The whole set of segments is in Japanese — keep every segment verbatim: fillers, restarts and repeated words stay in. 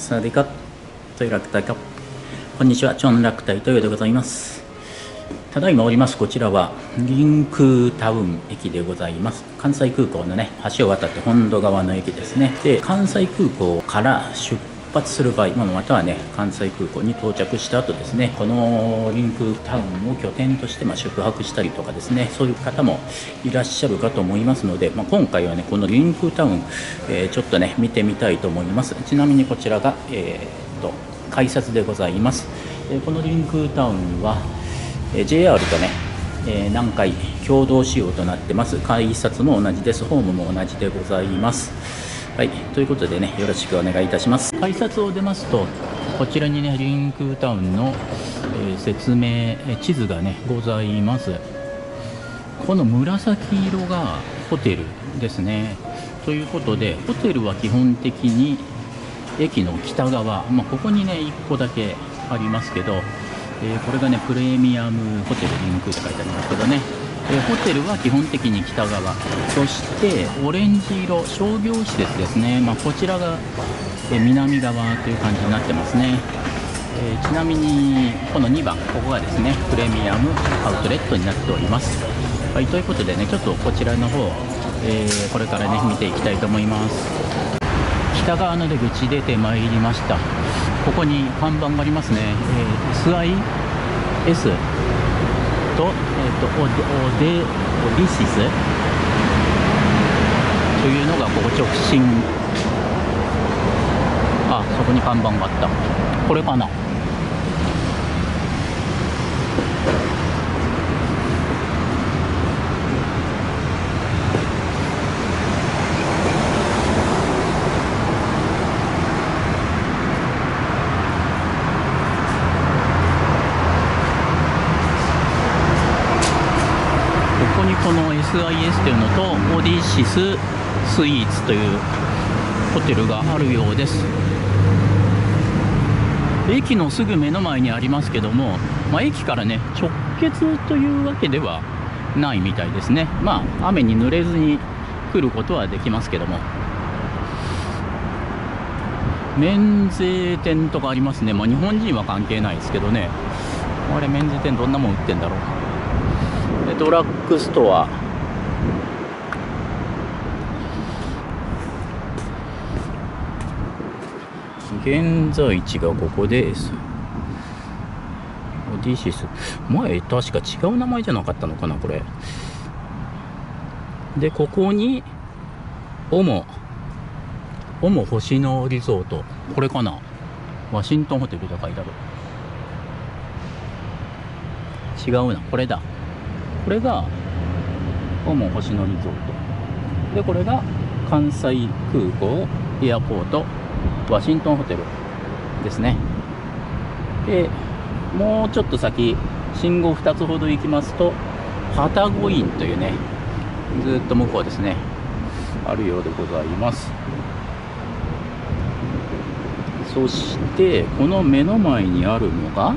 サワディカットイラクタイカ。こんにちは、チョンラクタイトヨでございます。ただいまおりますこちらはリンクタウン駅でございます。関西空港のね橋を渡って本土側の駅ですね。で、関西空港から出発する場合、またはね関西空港に到着した後ですね、このリンクタウンを拠点としてまあ宿泊したりとかですね、そういう方もいらっしゃるかと思いますので、まあ、今回はねこのリンクタウン、えー、ちょっとね見てみたいと思います。ちなみにこちらが、えー、っと改札でございます。えー、このリンクタウンはジェイアール とね、えー、南海共同使用となってます。改札も同じです。ホームも同じでございます。はい、ということでね、よろしくお願いいたします。改札を出ますと、こちらにね、リンクタウンの、えー、説明、地図がね、ございます。この紫色がホテルですね。ということで、ホテルは基本的に駅の北側、まあ、ここにね、いっこだけありますけど、えー、これがねプレミアムホテルリンクって書いてありますけどね、えー、ホテルは基本的に北側、そしてオレンジ色商業施設ですね、まあ、こちらが、えー、南側という感じになってますね。えー、ちなみにこのにばん、ここがですねプレミアムアウトレットになっております。はい、ということでね、ちょっとこちらの方、えー、これからね見ていきたいと思います。北側の出口出てまいりました。ここに看板がありますね。えー、エスアイエス と、えー、とオデオデオディシスというのがここ直進。あ、そこに看板があった。これかな。この エスアイエス というのとオディシススイーツというホテルがあるようです。駅のすぐ目の前にありますけども、まあ、駅からね直結というわけではないみたいですね。まあ雨に濡れずに来ることはできますけども、免税店とかありますね。まあ、日本人は関係ないですけどね。あれ、免税店どんなもん売ってんだろう。ドラッグストア、現在地がここです。オディシス、前確か違う名前じゃなかったのかなこれで。ここにオモオモ星野リゾート、これかな。ワシントンホテルと書いてある。違うな、これだ。これがオモ星野リゾートで、これが関西空港エアポートワシントンホテルですね。で、もうちょっと先、信号ふたつほど行きますとパタゴインというね、ずっと向こうですね、あるようでございます。そしてこの目の前にあるのが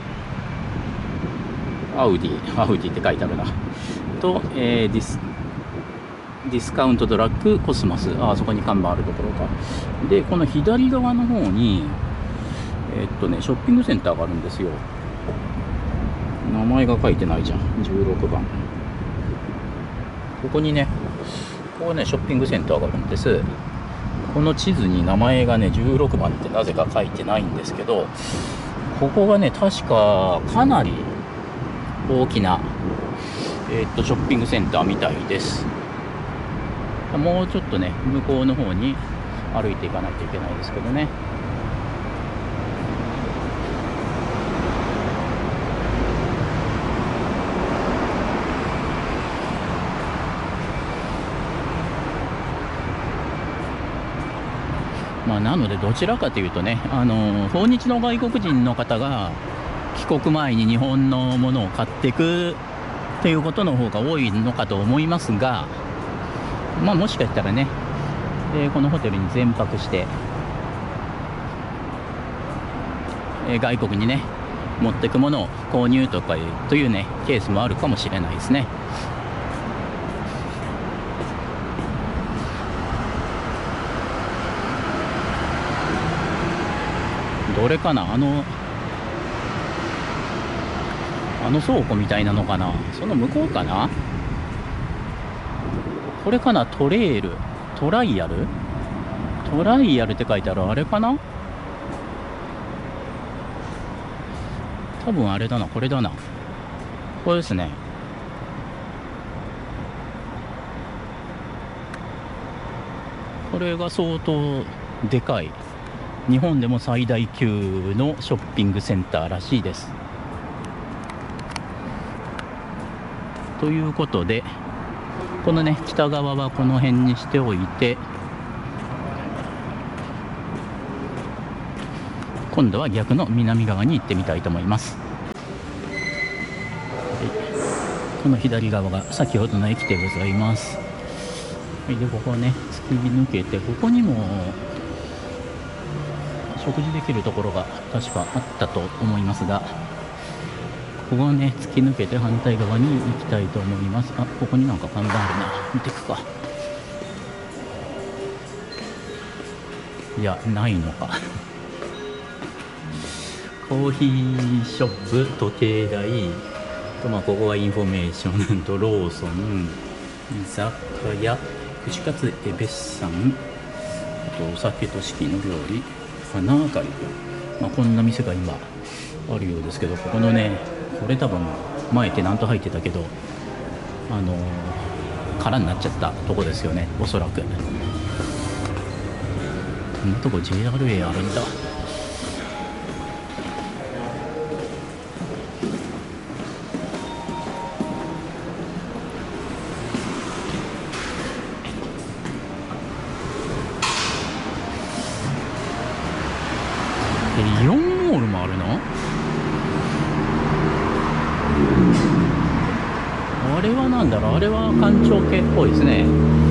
アウディ、アウディって書いてあるな。と、えー、ディス、ディスカウントドラッグコスモス。あ、そこに看板あるところか。で、この左側の方に、えー、っとね、ショッピングセンターがあるんですよ。名前が書いてないじゃん。じゅうろくばん。ここにね、ここね、ショッピングセンターがあるんです。この地図に名前がね、じゅうろくばんってなぜか書いてないんですけど、ここがね、確かかなり大きな、えー、っとショッピングセンターみたいです。もうちょっとね向こうの方に歩いていかないといけないですけどね。まあ、なのでどちらかというとね、あの訪日の外国人の方が帰国前に日本のものを買っていくっていうことの方が多いのかと思いますが、まあ、もしかしたらね、えー、このホテルに全泊して、えー、外国にね持っていくものを購入とかというねケースもあるかもしれないですね。 どれかな、あのあの倉庫みたいなのかな、その向こうかな、これかな、トレイルトライアルトライアルって書いてある、あれかな、多分あれだな、これだな、これですね。これが相当でかい、日本でも最大級のショッピングセンターらしいです。ということで、このね北側はこの辺にしておいて、今度は逆の南側に行ってみたいと思います。この左側が先ほどの駅でございます。はい、でここをね突き抜けて、ここにも食事できるところが確かあったと思いますが、ここをね突き抜けて反対側に行きたいと思います。あ、ここになんか看板あるな、見ていくか。いや、ないのかコーヒーショップ、時計台と、まあ、ここはインフォメーションとローソン、居酒屋、串カツエベスさん、あとお酒と四季の料理、花あかり、まあ、こんな店が今あるようですけど、ここのね、これ多分前テナント入ってたけど、あのー、空になっちゃったとこですよね、おそらく。こんなとこ ジェイアールエー あるんだ。イオンモールもあるの？あれはなんだろう、あれは官庁系っぽいですね。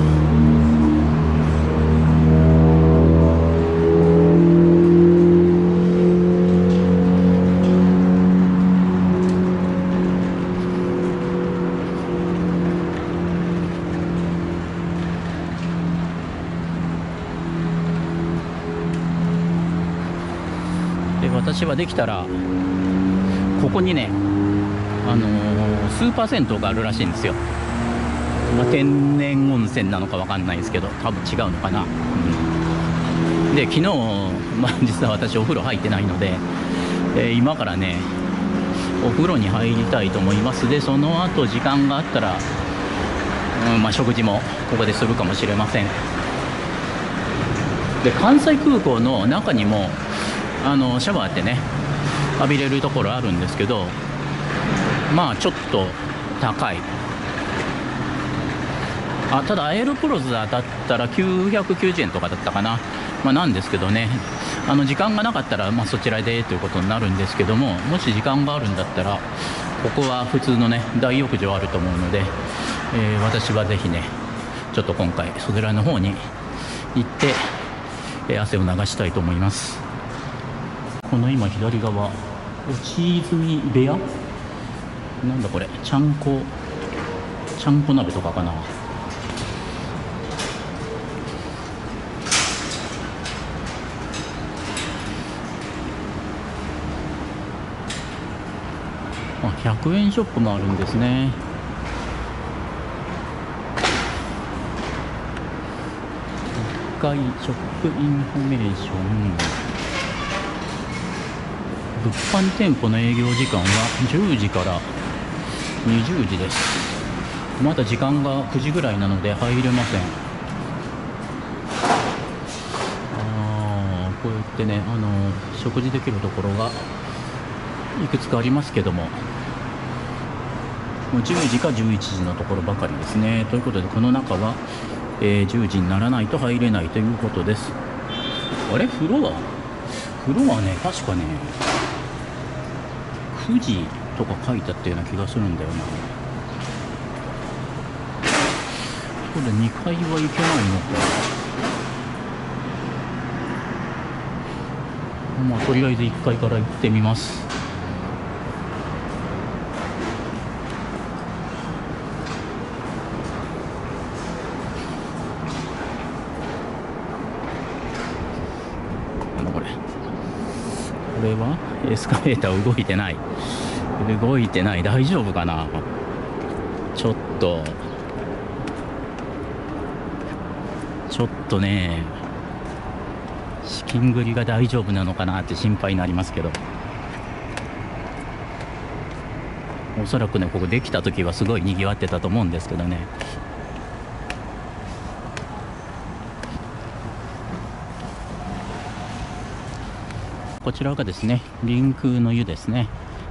で私はできたらここにね、あのー、スーパー銭湯があるらしいんですよ。まあ、天然温泉なのかわかんないですけど、多分違うのかな、うん、で昨日、まあ、実は私お風呂入ってないので、えー、今からねお風呂に入りたいと思います。でその後時間があったら、うんまあ、食事もここでするかもしれません。で関西空港の中にもあのシャワーってね浴びれるところあるんですけど、まあちょっと高い。あただアエロプロズだったらきゅうひゃくきゅうじゅうえんとかだったかな、まあ、なんですけどね、あの時間がなかったら、まあ、そちらでということになるんですけども、もし時間があるんだったらここは普通のね大浴場あると思うので、えー、私はぜひねちょっと今回そちらの方に行って、えー、汗を流したいと思います。この今左側、チーズミ部屋なんだこれ、ちゃんこちゃんこ鍋とかかな。あ、ひゃくえんショップもあるんですね。いっかいショップインフォメーション、物販店舗の営業時間はじゅうじからにじゅうじです。まだ時間がくじぐらいなので入れません。あーこうやってね、あの食事できるところがいくつかありますけども、もうじゅうじかじゅういちじのところばかりですね。ということでこの中は、えー、じゅうじにならないと入れないということです。あれフロアフロアね、確かねくじとか書いてあったような気がするんだよな。これにかいは行けないのか。まあとりあえずいっかいから行ってみます。 れはエスカレーター動いてない動いてない大丈夫かな。ちょっとちょっとね資金繰りが大丈夫なのかなって心配になりますけど、おそらくねここできた時はすごい賑わってたと思うんですけどね。こちらがですね臨空の湯ですね。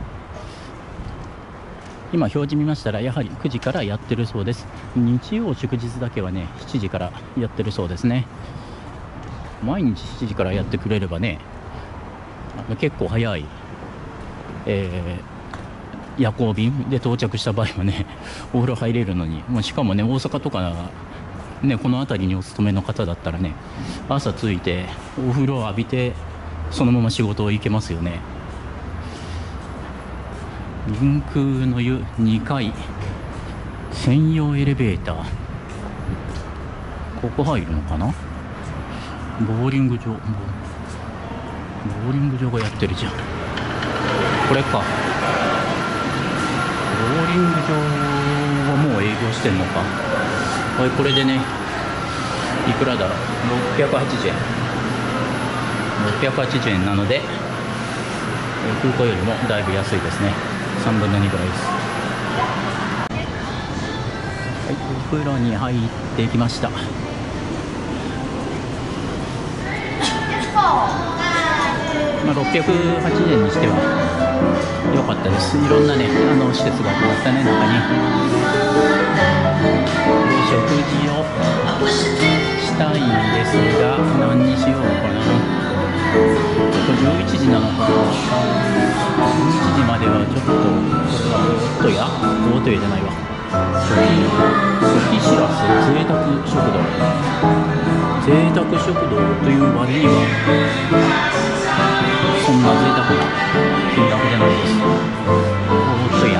今表示見ましたらやはりくじからやってるそうです。日曜祝日だけはねしちじからやってるそうですね。毎日しちじからやってくれればね結構早い、えー、夜行便で到着した場合はねお風呂入れるのに、もうしかもね大阪とかねこの辺りにお勤めの方だったらね朝着いてお風呂を浴びてそのまま仕事行けますよね。臨空の湯にかい専用エレベーター、ここ入るのかな。ボーリング場ボーリング場がやってるじゃん。これか。ボーリング場はもう営業してんのか。はい、これでねいくらだろう、ろっぴゃくはちじゅうえんろっぴゃくはちじゅうえんなので空港よりもだいぶ安いですね。さんぶんのにぐらいです。はい、お風呂に入ってきました。まあ、ろっぴゃくはちじゅうえんにしては良かったです。いろんなねあの施設があったね中に。食事をしたいんですが何にしようかな。じゅういちじなのかな。じゅういちじまではちょっとこれは大戸屋大戸屋じゃないわ初期しらす贅沢食堂贅沢食堂という割にはそんな贅沢な金額じゃないです。大戸屋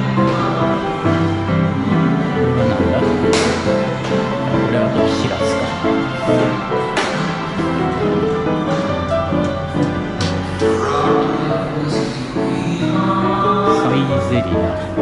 これはなんだ。これは初期しらすか。ゼリア、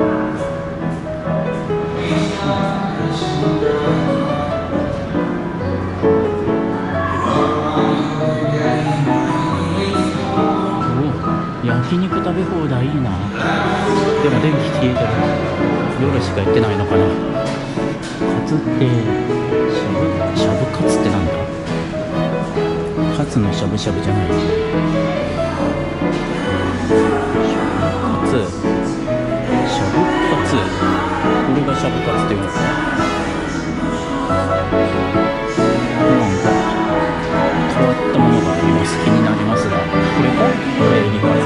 お焼肉食べ放題いいな。でも電気消えてる。夜しか行ってないのかな。カツってしゃぶしゃぶカツってなんだ。カツのしゃぶしゃぶじゃない。カツこれがしゃぶカツっていうのかな。なんか変わったものがあります。気になりますが、これかこれエビカツ。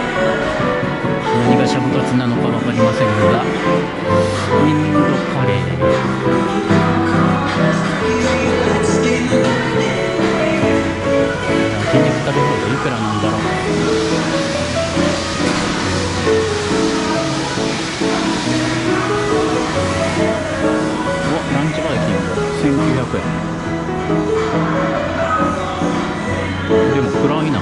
何がしゃぶカツなのか分かりませんがインドカレー焼肉食べ放題いくらなんだろう。ランチバイキングせんきゅうひゃくえん。でも暗いな。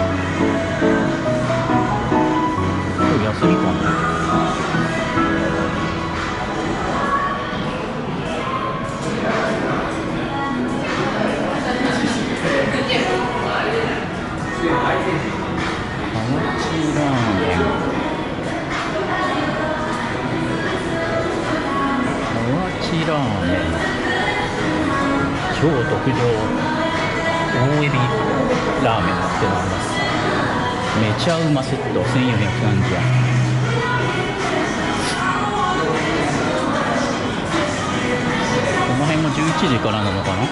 これ休みかな。ハワチラーメンハワチラーメン超特上大エビラーメンってのあります。めちゃうまセットせんよんひゃくさんじゅうえん。この辺もじゅういちじからなのかな。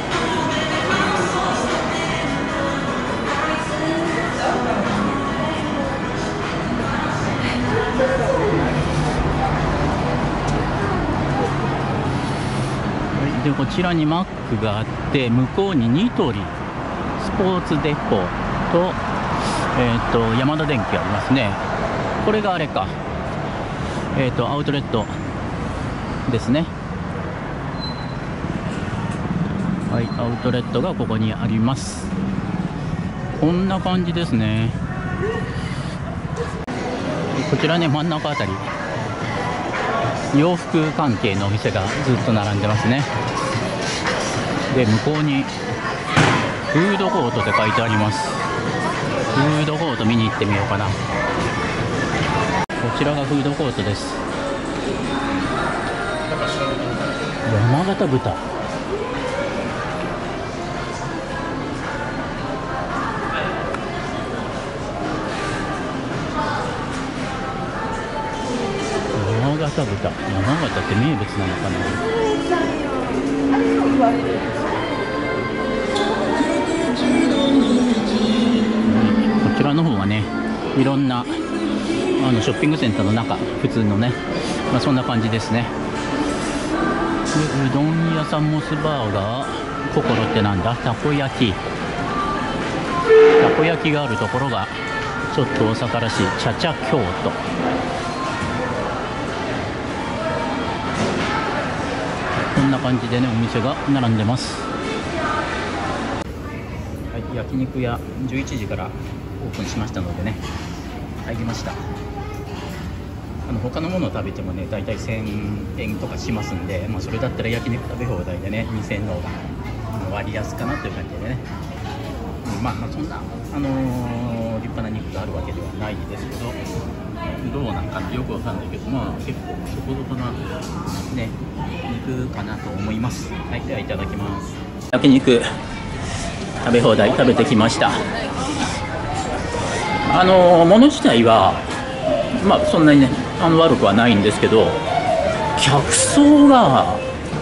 でこちらにマックがあって向こうにニトリスポーツデポと、えー、とヤマダ電機ありますね。これがあれか、えー、とアウトレットですね。はい、アウトレットがここにあります。こんな感じですね。 こちらね、真ん中あたり洋服関係のお店がずっと並んでますね。で、向こうにフードコートって書いてあります。フードコート見に行ってみようかな。こちらがフードコートです。山形豚、山形豚、山形って名物なのかな。こちらの方はね、いろんなあのショッピングセンターの中、普通のね、まあ、そんな感じですね。で、うどん屋さんモスバーガー、心ってなんだ、たこ焼き、たこ焼きがあるところがちょっと大阪らしいチャチャ京都。こんな感じでね、お店が並んでます。はい、焼肉屋じゅういちじからオープンしましたのでね、入りました。あの他のものを食べてもね、だいたいせんえんとかしますんで、まあ、それだったら焼肉食べ放題でね、にせんえんの方が割安かなという感じでね、まあ、まあそんな、あのー、立派な肉があるわけではないですけど、どうなんかな、よくわかんないけど、まあ結構そこそこなね、肉かなと思います。はい、ではいただきます。焼肉食べ放題食べてきました。あのー、もの自体はまあそんなにね、あの悪くはないんですけど、客層が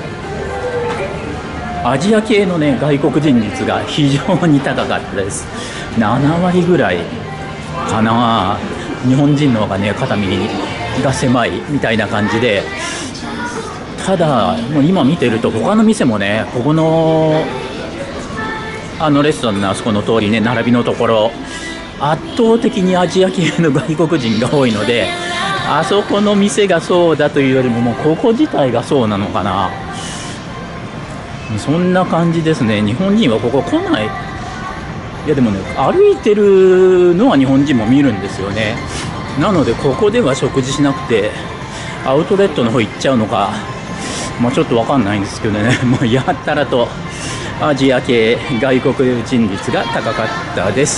アジア系のね、外国人率が非常に高かったです。ななわりぐらいかな。日本人の方がね、肩身が狭いみたいな感じで、ただもう今見てると他の店もね、ここのあのレストランのあそこの通りね、並びのところ圧倒的にアジア系の外国人が多いので、あそこの店がそうだというよりも、もうここ自体がそうなのかな。そんな感じですね。日本人はここ来ない。いやでもね、歩いてるのは日本人も見るんですよね。なのでここでは食事しなくてアウトレットの方行っちゃうのか、まあ、ちょっと分かんないんですけどね、もうやったらとアジア系外国人率が高かったです。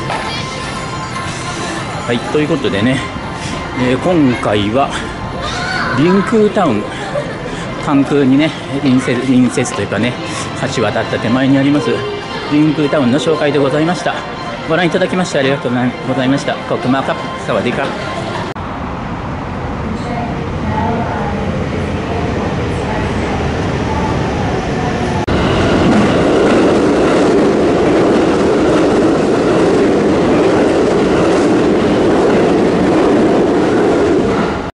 はい、ということでね、えー、今回はリンクータウン、関空にね隣接、隣接というかね、橋渡った手前にありますリンクータウンの紹介でございました。ご覧いただきましてありがとうございました。コックマーカップ、サワディカ。